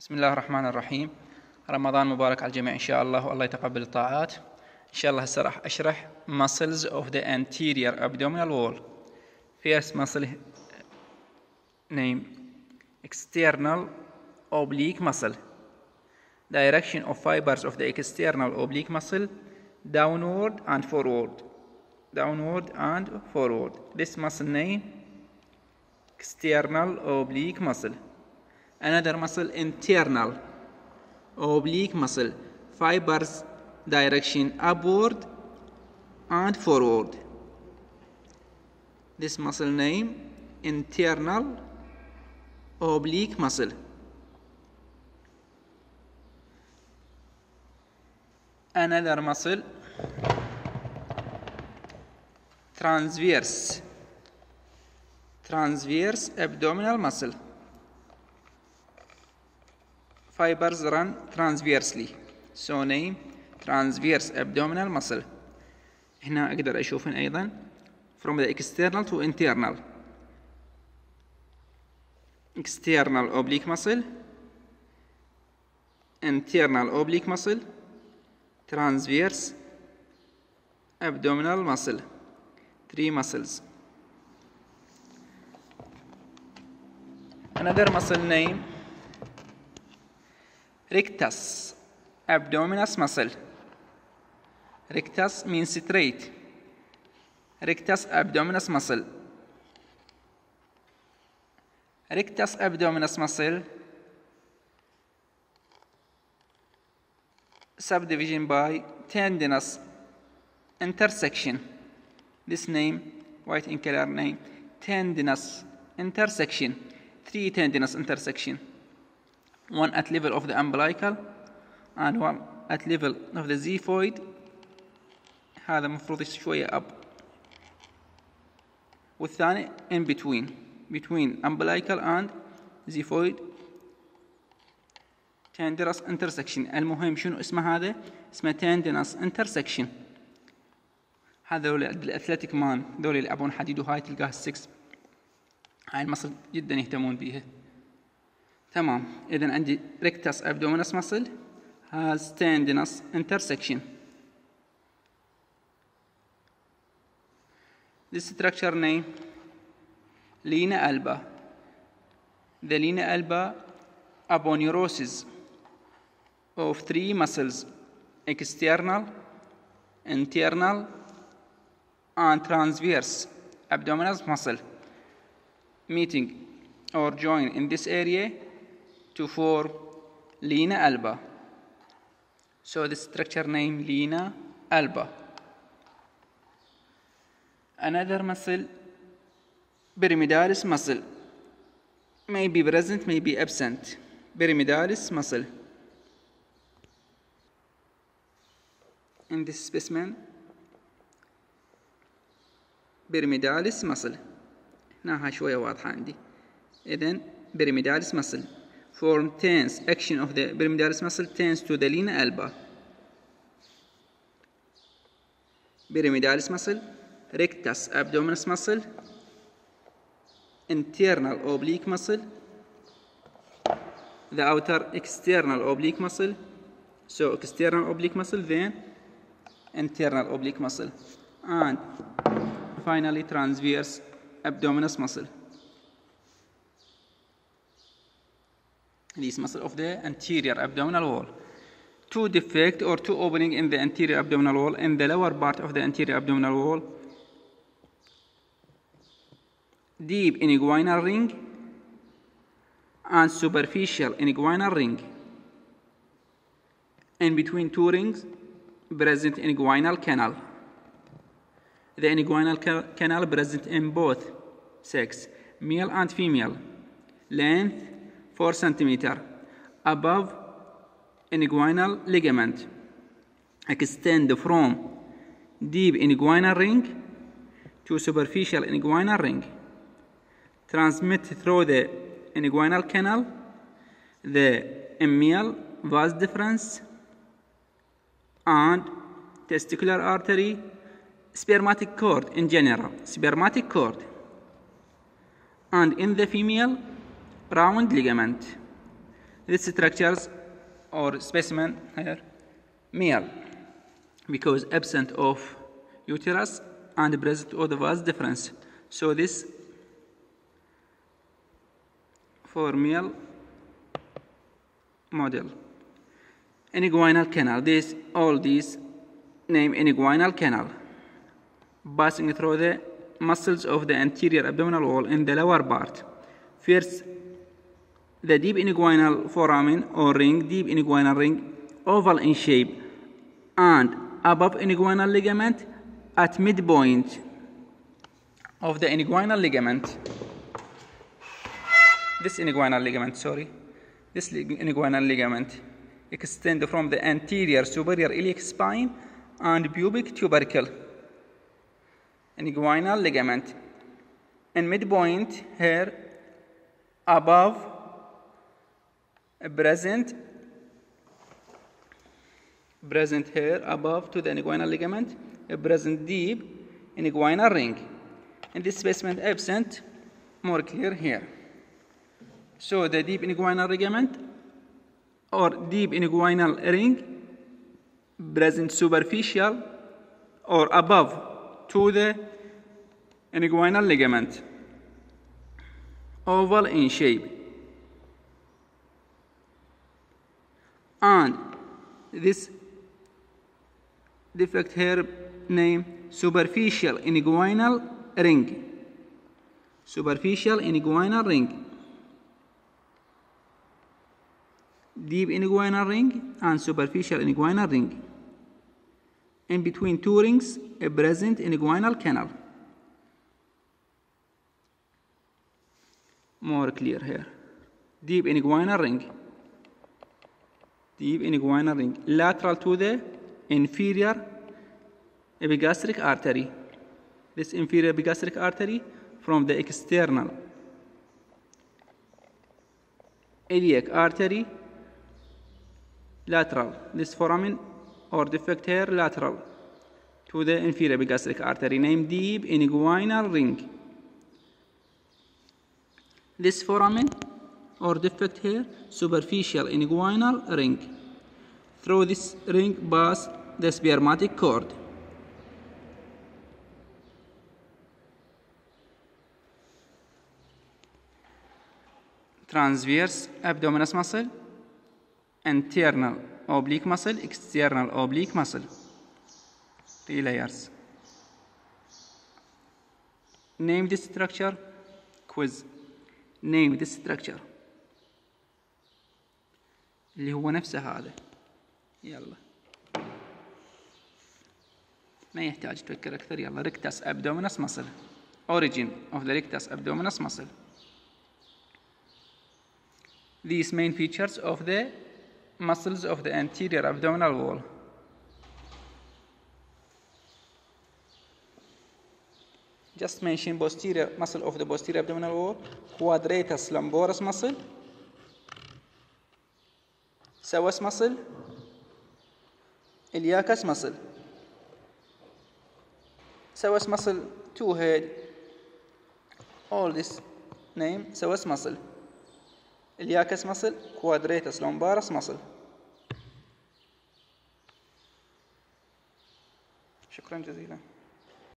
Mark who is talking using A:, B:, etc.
A: بسم الله الرحمن الرحيم. رمضان مبارك على الجميع إن شاء الله، والله يتقبل الطاعات. إن شاء الله هسه راح أشرح muscles of the anterior abdominal wall. First muscle name external oblique muscle. Direction of fibers of the external oblique muscle downward and forward. Downward and forward. This muscle name external oblique muscle. Another muscle internal oblique muscle. Fibers direction upward and forward. This muscle name internal oblique muscle. Another muscle transverse abdominal muscle. Fibers run transversely, so name transverse abdominal muscle. هنا أقدر أشوفن أيضا from the external to internal. External oblique muscle, internal oblique muscle, transverse abdominal muscle. 3 muscles. Another muscle name rectus abdominis muscle. Rectus means straight. Rectus abdominis muscle. Rectus abdominis muscle subdivision by tendinous intersection. This name, white in color name, tendinous intersection. 3 tendinous intersection. One at level of the umbilical and one at level of the xiphoid. هذا مفروض شوية up. والثاني in between umbilical and xiphoid tendinous intersection. المهم شنو اسمه هذا؟ اسمه tendinous intersection. هذول الأثليتيك مان ذول يلعبون حديد وهاي تلقاه 6. هاي المصل جدا يهتمون بيها. تمام. إذن عندي rectus abdominis muscle has tendinous intersection. This structure name linea alba. The linea alba aponeurosis of 3 muscles, external, internal, and transverse abdominal muscle, meeting or join in this area to form linea alba. So the structure name linea alba. Another muscle, pyramidalis muscle, may be present, may be absent. Pyramidalis muscle. In this specimen, pyramidalis muscle. هنا شوية واضحة عندي. إذن pyramidalis muscle form tense. Action of the pyramidalis muscle tends to the linea alba. Pyramidalis muscle, rectus abdominis muscle, internal oblique muscle, the outer external oblique muscle. So external oblique muscle, then internal oblique muscle, and finally transverse abdominis muscle. These muscles of the anterior abdominal wall. 2 defect or 2 opening in the anterior abdominal wall. In the lower part of the anterior abdominal wall, deep inguinal ring and superficial inguinal ring. In between 2 rings, present inguinal canal. The inguinal canal present in both sex, male and female. Length 4 cm. Above inguinal ligament. Extend from deep inguinal ring to superficial inguinal ring. Transmit through the inguinal canal, the emmeal vas deferens, and testicular artery, spermatic cord in general, spermatic cord. And in the female, round ligament. These structures or specimen here, male, because absent of uterus and present of the vas deferens. So this for male model. Inguinal canal. All these name inguinal canal, passing through the muscles of the anterior abdominal wall in the lower part. First, the deep inguinal foramen or ring, deep inguinal ring, oval in shape, and above inguinal ligament at midpoint of the inguinal ligament. This inguinal ligament extend from the anterior superior iliac spine and pubic tubercle. Inguinal ligament in midpoint here, above present here above to the inguinal ligament, present deep inguinal ring. In this specimen absent, more clear here. So the deep inguinal ligament or deep inguinal ring present superficial or above to the inguinal ligament, oval in shape, and this defect here name superficial inguinal ring. Superficial inguinal ring, deep inguinal ring and superficial inguinal ring. In between two rings, a present inguinal canal. More clear here. Deep inguinal ring. Deep inguinal ring, lateral to the inferior epigastric artery. This inferior epigastric artery from the external iliac artery, lateral. This foramen or defect here lateral to the inferior epigastric artery, named deep inguinal ring. This foramen or defect here superficial inguinal ring. Through this ring pass the spermatic cord. Transverse abdominis muscle, internal oblique muscle, external oblique muscle. 3 layers. Name this structure. Quiz. Name this structure. اللي هو نفسه هذا. يلا. ما يحتاج تفكر أكثر. يلا. Rectus abdominis muscle. Origin of the rectus abdominis muscle. These main features of the muscles of the anterior abdominal wall. Just mention posterior muscle of the posterior abdominal wall, quadratus lumboris muscle, psoas muscle, iliacus muscle. Psoas muscle, 2 head, all this name psoas muscle. Iliacus muscle, quadratus lumboris muscle. شكرا جزيلا.